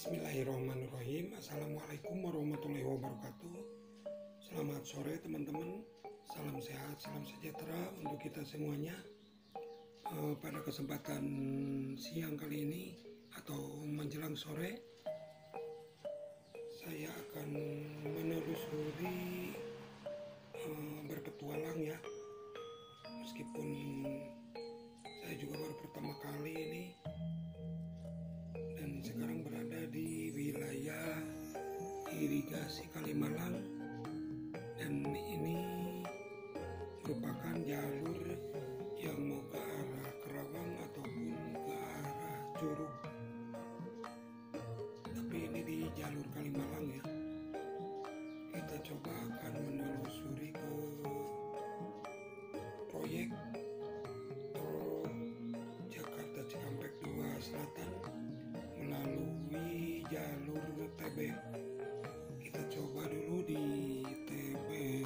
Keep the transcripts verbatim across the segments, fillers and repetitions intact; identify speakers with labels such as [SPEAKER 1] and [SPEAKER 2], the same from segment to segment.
[SPEAKER 1] Bismillahirrahmanirrahim. Assalamualaikum warahmatullahi wabarakatuh. Selamat sore teman-teman. Salam sehat, salam sejahtera untuk kita semuanya. e, Pada kesempatan siang kali ini atau menjelang sore, saya akan menelusuri e, berpetualang ya. Meskipun saya juga baru pertama kali ini dan sekarang berada di wilayah irigasi Kalimalang, dan ini merupakan jalur yang mau ke arah Kerawang ataupun ke arah Curug, tapi ini di jalur Kalimalang ya. Kita coba akan menelusuri ke proyek tol Jakarta Cikampek dua Selatan melalui jalur T B. Kita coba dulu di T B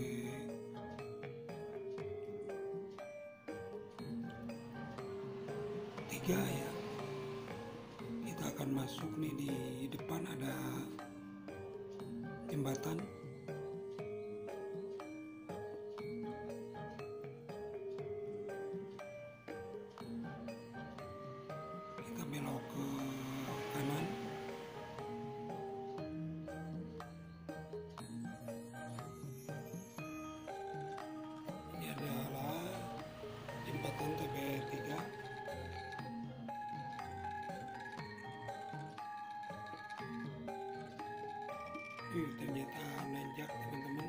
[SPEAKER 1] tiga ya. Kita akan masuk nih, di depan ada jembatan. Kita belok ke kanan. Ini adalah jembatan T B tiga. Wih, ternyata nanjak teman-teman.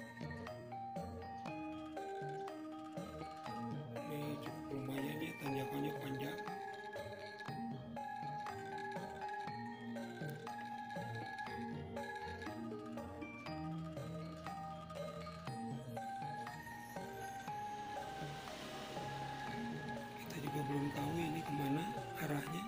[SPEAKER 1] Ini cukup lumayan ya, tanjakannya panjang. Kita juga belum tahu ini kemana arahnya.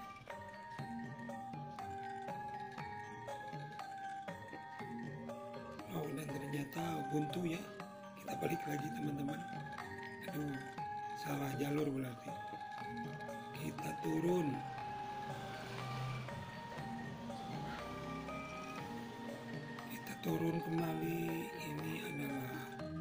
[SPEAKER 1] Oh, dan ternyata buntu ya. Kita balik lagi teman-teman. Aduh, salah jalur berarti. Kita turun. Kita turun kembali. Ini adalah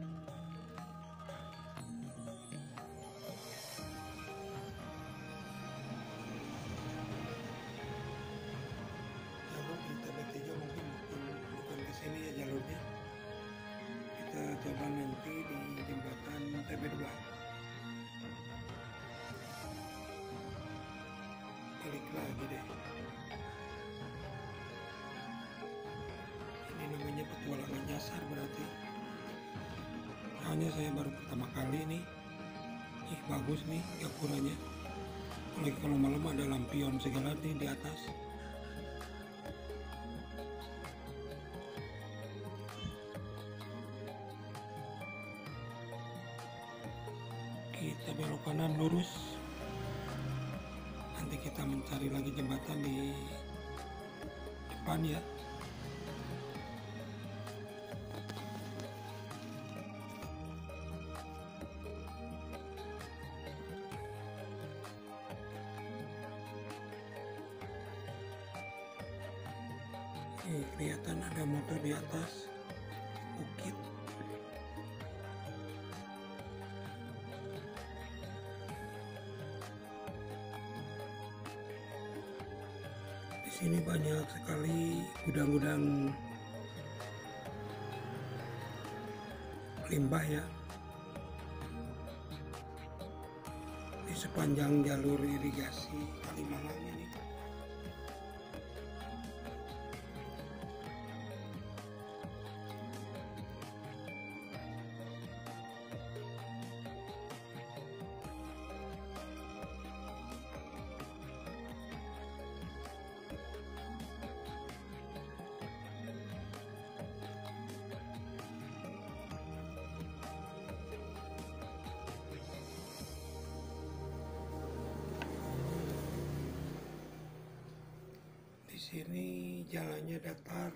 [SPEAKER 1] jalur di T B tiga, mungkin bukan, bukan ke sini ya jalurnya. Kita coba nanti di jembatan T B dua. Balik lagi deh. Ini namanya petualangan nyasar berarti. Soalnya saya baru pertama kali nih. Ih, bagus nih gapurannya. Apalagi kalau malam ada lampion segala nih di atas. Kita belok kanan lurus. Nanti kita mencari lagi jembatan di depan ya. Oke, kelihatan ada motor di atas bukit. Di sini banyak sekali gudang-gudang limbah ya. Di sepanjang jalur irigasi Kalimalang ini. Di sini jalannya datar.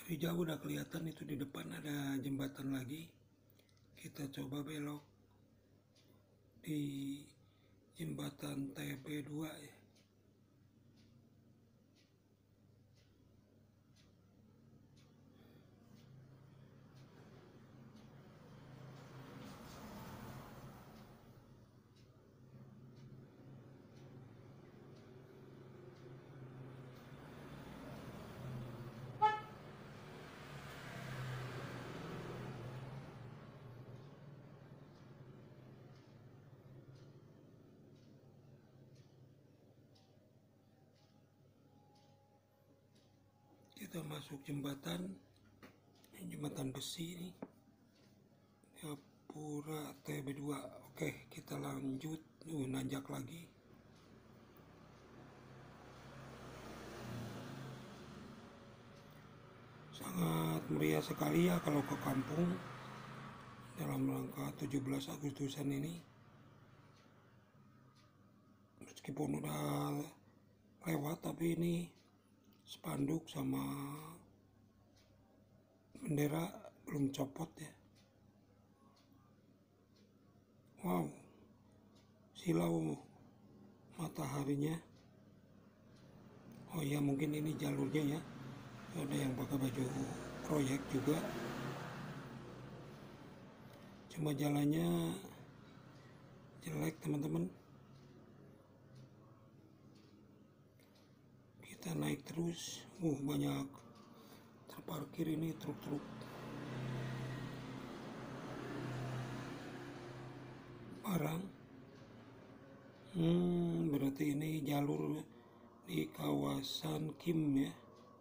[SPEAKER 1] Dari jauh udah kelihatan itu di depan ada jembatan lagi. Kita coba belok di jembatan T B dua ya. Kita masuk jembatan, ini jembatan besi nih, Gapura T B dua. Oke, kita lanjut, uh, nanjak lagi. Sangat meriah sekali ya kalau ke kampung dalam rangka tujuh belas Agustusan ini. Meskipun udah lewat, tapi ini spanduk sama bendera belum copot ya. Wow, silau mataharinya. Oh ya, mungkin ini jalurnya ya. Ada yang pakai baju proyek juga. Cuma jalannya jelek teman-teman. Kita naik terus, uh banyak terparkir ini truk-truk barang. Hmm, berarti ini jalur di kawasan Kim ya,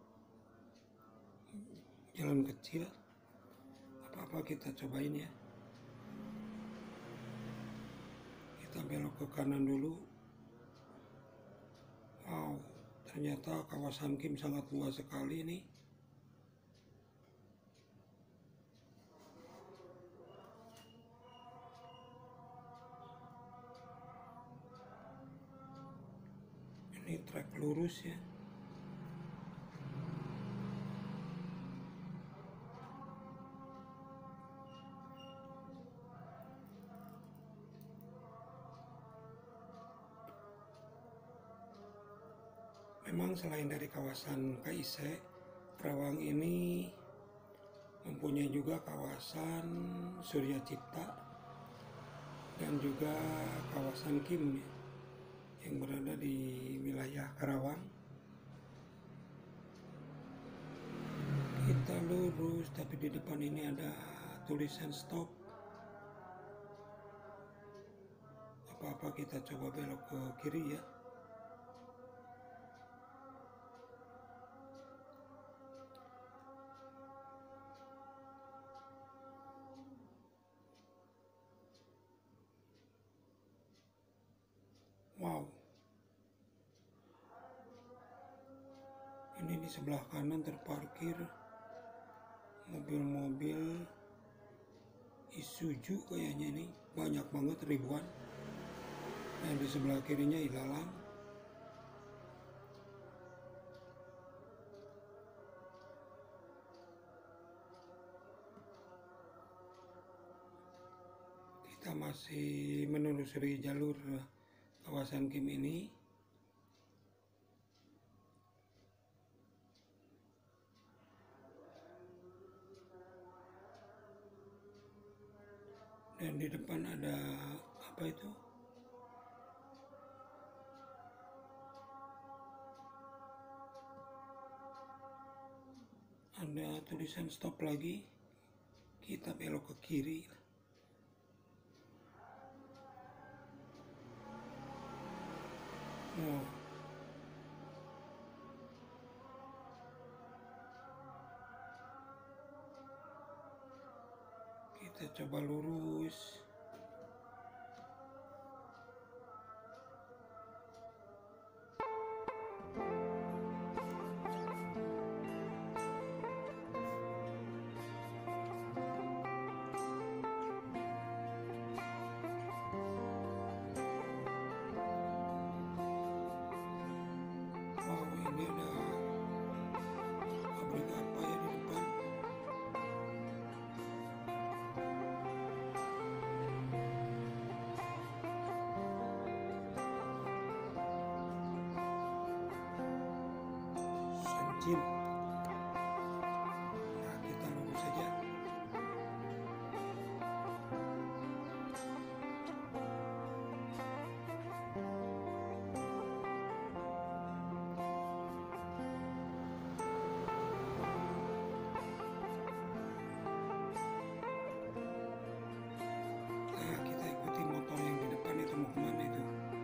[SPEAKER 1] jalan kecil. Apa-apa kita cobain ya. Kita belok ke kanan dulu. Wow, ternyata kawasan Kim sangat luas sekali nih. Ini trek lurus ya. Memang selain dari kawasan K I C, Karawang ini mempunyai juga kawasan Surya Cipta dan juga kawasan Kim ya, yang berada di wilayah Karawang. Kita lurus, tapi di depan ini ada tulisan stop. Apa-apa kita coba belok ke kiri ya. Wow, ini di sebelah kanan terparkir mobil-mobil Isuzu kayaknya, ini banyak banget, ribuan. Dan di sebelah kirinya ilalang. Kita masih menelusuri jalur kawasan Kim ini. Dan di depan ada apa itu? Ada tulisan stop lagi. Kita belok ke kiri. Oh. Kita coba lurus. Wow, ini ada pabrik apa ya di depan? licin. Nah, kita lurus saja. Nah, kita ikuti motor yang di depan itu mau kemana itu.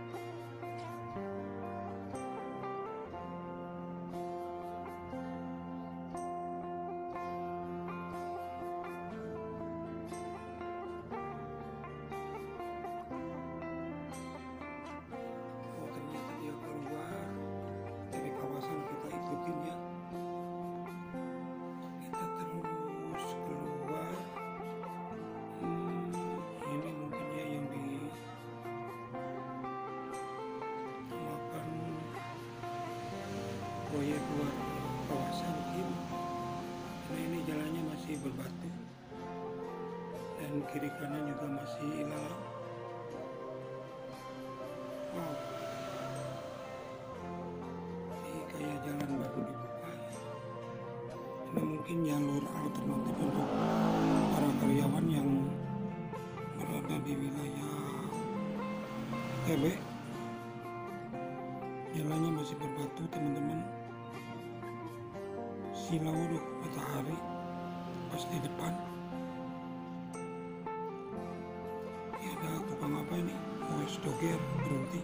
[SPEAKER 1] Oh, ternyata dia keluar dari kawasan, kita ikutin ya. Kita terus keluar. Hmm, ini mungkin ya yang dinamakan proyek luar kawasan mungkin. Karena ini jalannya masih berbatu dan kiri kanan juga masih lalang. Wow, ini kayak jalan baru dibuka. Ini mungkin jalur alternatif untuk para karyawan yang berada di wilayah T B. Jalannya masih berbatu teman-teman. Silau tuh matahari pas di depan. Ini ada tukang apa ini? O S Doger berhenti.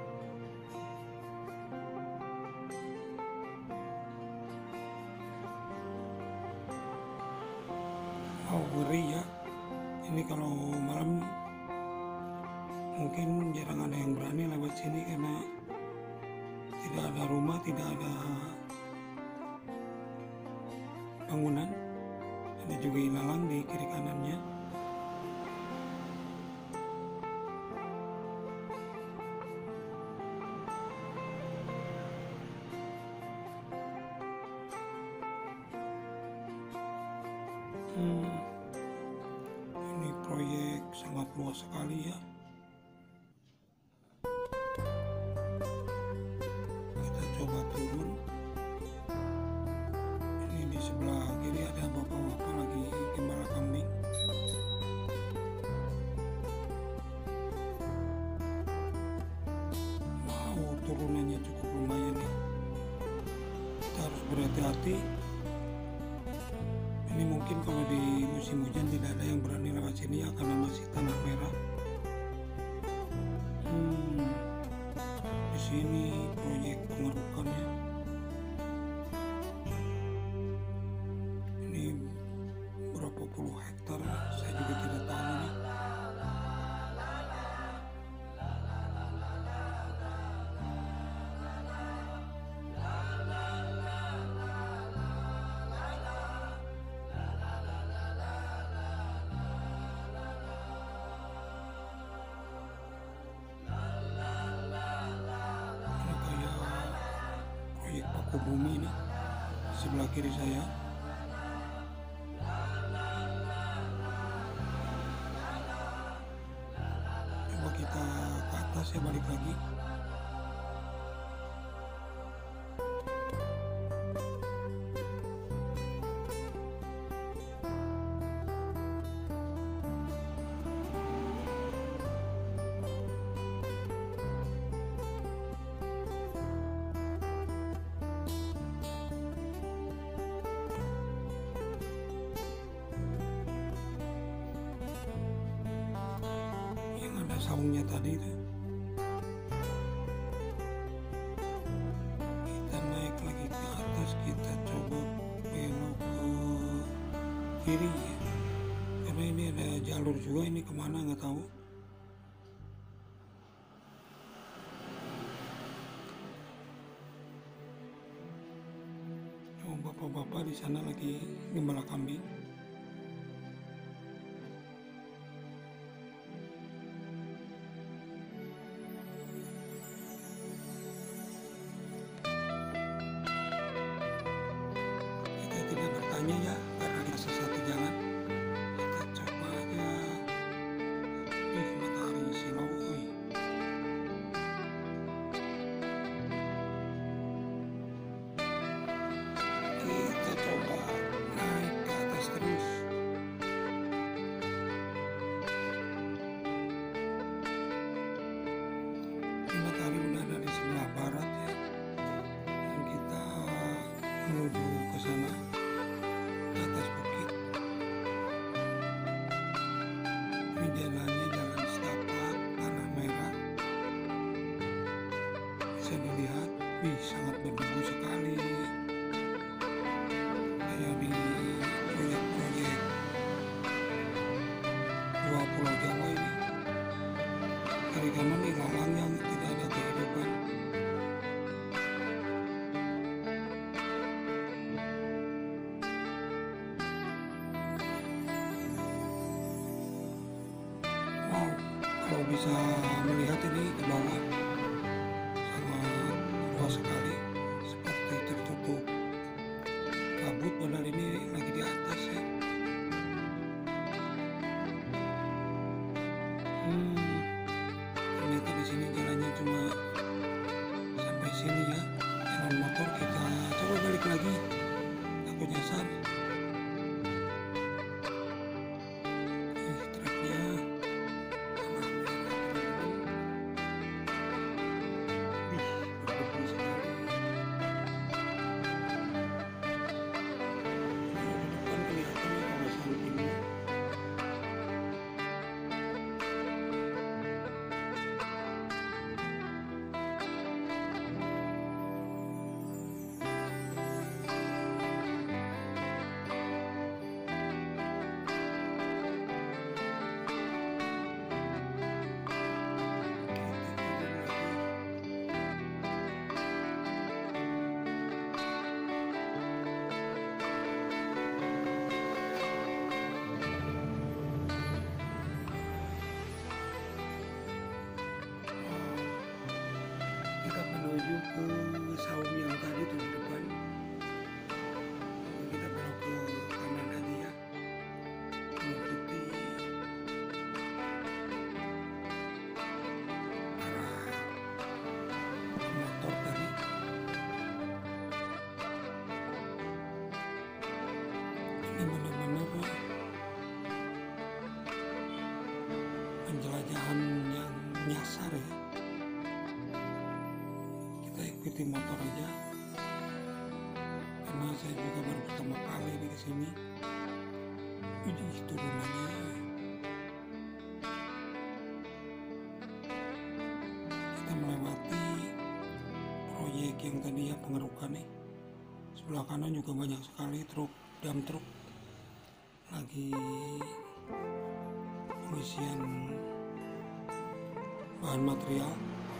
[SPEAKER 1] Wow, ngeri ya. Ini kalau malam mungkin jarang ada yang berani lewat sini karena tidak ada rumah, tidak ada bangunan. Ada juga ilalang di kiri kanannya. Hmm, ini proyek sangat luas sekali ya. Kita coba turun. Ini di sebelah kiri ada bapak-bapak lagi gembala kambing. Wow, turunannya cukup lumayan ya. Kita harus berhati-hati. Ini mungkin kalau di musim hujan tidak ada yang berani lewat sini ya karena masih tanah merah. Hmm, di sini proyek pengerukan ya. Ini berapa puluh hektar, saya juga tidak tahu nih. Proyek paku bumi ini sebelah kiri saya. Coba kita ke atas ya, balik lagi. Saungnya tadi itu kita naik lagi ke atas, kita coba belok ke kiri ya, karena ini ada jalur juga, ini kemana nggak tahu. Oh, bapak-bapak di sana lagi gembala kambing. Tidak bertanya ya karena kita sesat di jalan. Kita coba aja. Ih, matahari silau. Wih. Ih, sangat berdebu sekali. Kayak di proyek-proyek dua Pulau Jawa ini. Kiri kanan ilalang yang tidak ada kehidupan. Wow, kalau bisa melihat ini ke bawah sangat luas sekali, seperti tertutup kabut, padahal ini lagi di atas ya. Hmm, ternyata di sini jalannya cuma sampai sini ya. Jalan motor kita coba balik lagi, takut nyasar. Ih, treknya tanah merah teman-teman. Ih, berdebu sekali. Kalau di depan kelihatannya kawasan ini. Kita menuju ke saung yang tadi tuh di depan. Kita belok ke kanan aja ya, mengikuti arah motor tadi. Ini benar-benar penjelajahan yang nyasar ya. Kita ikuti motor aja, karena saya juga baru pertama kali di kesini. Ini turunannya kita melewati proyek yang tadi ya, pengerukan nih. Sebelah kanan juga banyak sekali truk, dam truk lagi pengisian bahan material.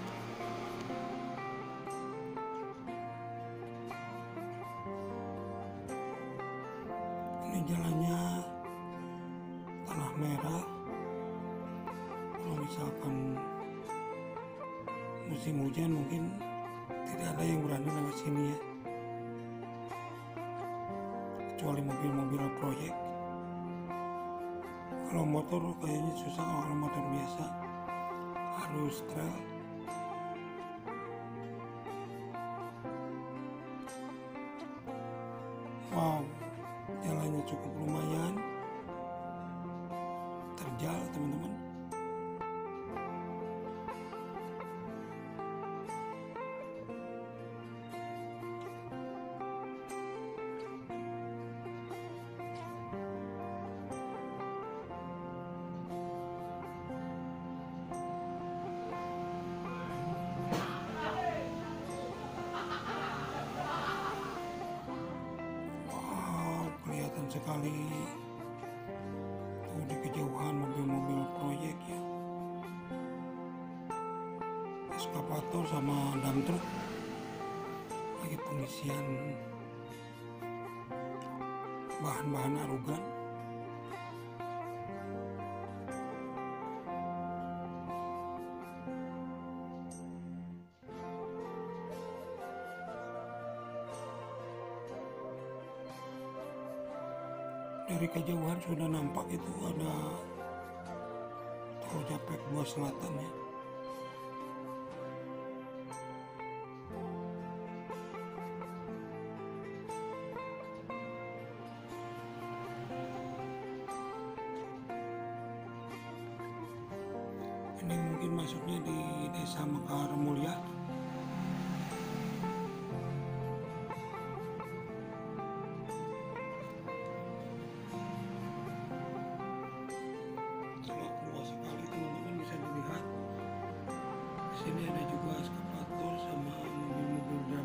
[SPEAKER 1] Ini jalannya tanah merah. Kalau misalkan musim hujan mungkin tidak ada yang berani lewat sini ya, kecuali mobil-mobil proyek. Kalau motor kayaknya susah. Kalau motor biasa harus trail. Wow, jalannya cukup lumayan terjal teman-teman. Sekali tuh di kejauhan mobil-mobil proyek ya, eskavator sama dam truk lagi pengisian bahan-bahan arugan. Dari kejauhan sudah nampak itu ada Tol Japek Buah Selatan ya. Ini mungkin masuknya di Desa Mekar Mulia. Sini ada juga eskavator sama mobil-mobil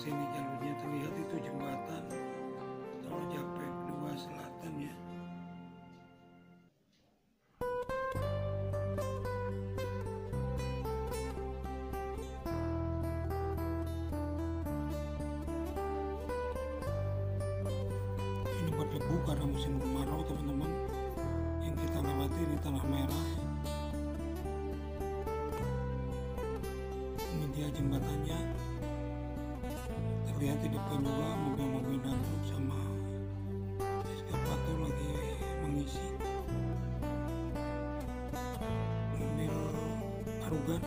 [SPEAKER 1] sini jalurnya terlihat itu jembatan Tol Japek dua Selatan ya. Ini berdebu karena musim kemarau teman-teman, yang kita lewati di Tanah Merah. Ini dia jembatannya, terlihat di depan juga mobil-mobil dangdut sama eskavator lagi mengisi, mobil arugan.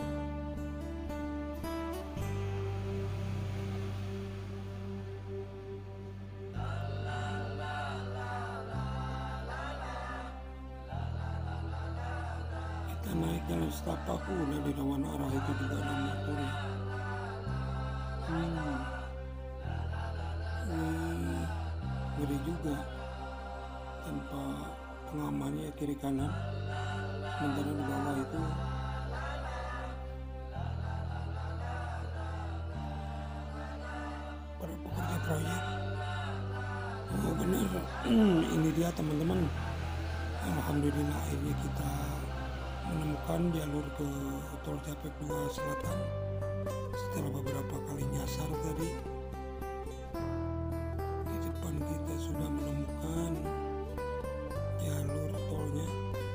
[SPEAKER 1] Kita naik jalan setapak, udah di lawan arah itu juga ada motor ya. Hmm. Ini gede juga, tanpa pengamannya kiri kanan. Sementara di bawah itu para pekerja proyek. Oh benar, ini dia teman-teman. Alhamdulillah akhirnya kita menemukan jalur ke Tol Japek dua Selatan setelah beberapa kali nyasar tadi. Di depan kita sudah menemukan jalur tolnya.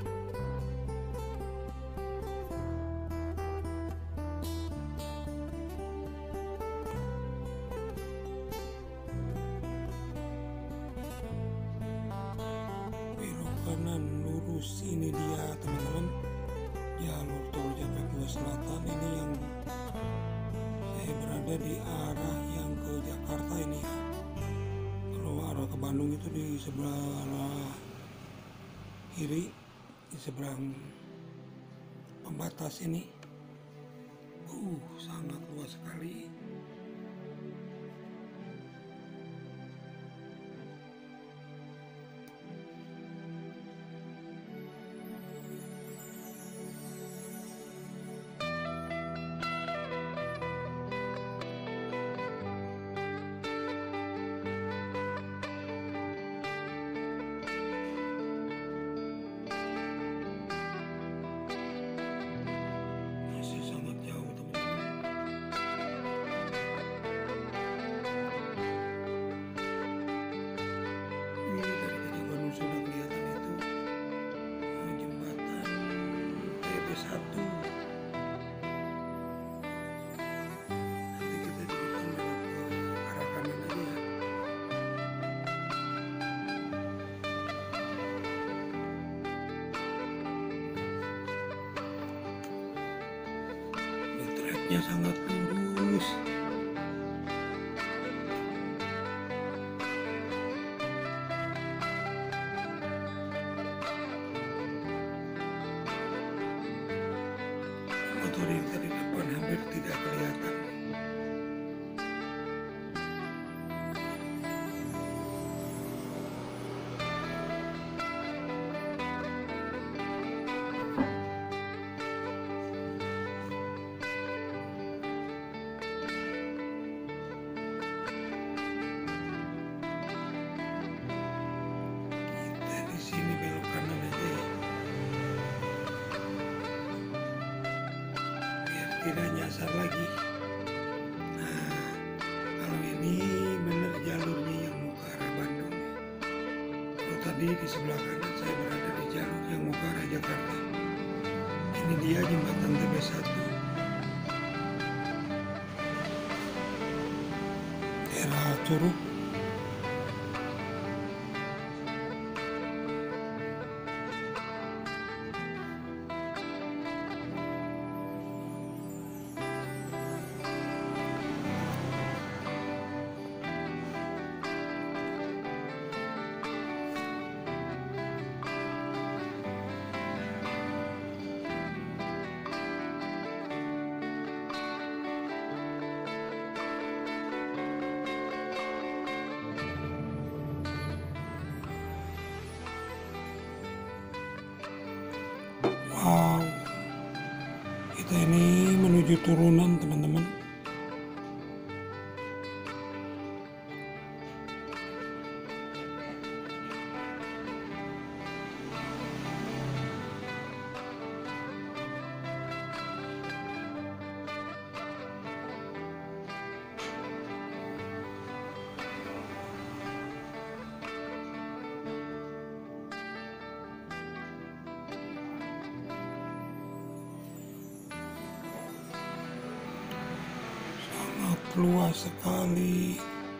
[SPEAKER 1] Belok kanan lurus, ini dia teman-teman, jalur Tol Japek dua Selatan. Ini yang saya berada di arah yang ke Jakarta ini ya. Kalau arah ke Bandung itu di sebelah kiri, di seberang pembatas ini. Uh, sangat luas sekali. Nya sangat lurus. Motor yang tadi depan hampir tidak kelihatan. Sini belok kanan aja ya, biar tidak nyasar lagi. Nah, kalau ini bener jalurnya yang mau ke arah Bandung. Kalau tadi di sebelah kanan saya berada di jalur yang mau ke arah Jakarta. Ini dia jembatan T B satu, daerah Curug. Wow, kita ini menuju turunan teman-teman. luas sekali.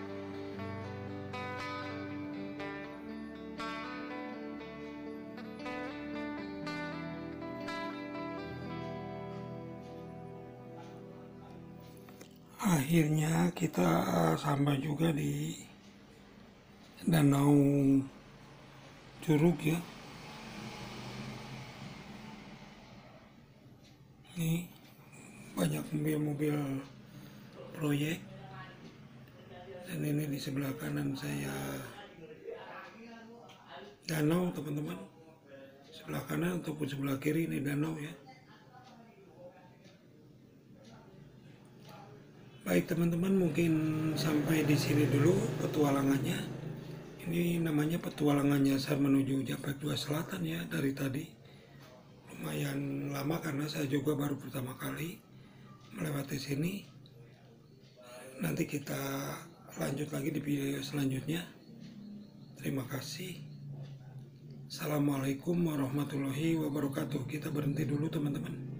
[SPEAKER 1] Akhirnya kita sampai juga di Danau Curug ya. Ini banyak mobil-mobil proyek, dan ini di sebelah kanan saya danau teman-teman, sebelah kanan ataupun sebelah kiri ini danau ya. Baik teman-teman, mungkin sampai di sini dulu petualangannya. Ini namanya petualangan nyasar menuju Japek dua Selatan ya. Dari tadi lumayan lama karena saya juga baru pertama kali melewati sini. Nanti kita lanjut lagi di video selanjutnya. Terima kasih. Assalamualaikum warahmatullahi wabarakatuh. Kita berhenti dulu teman-teman.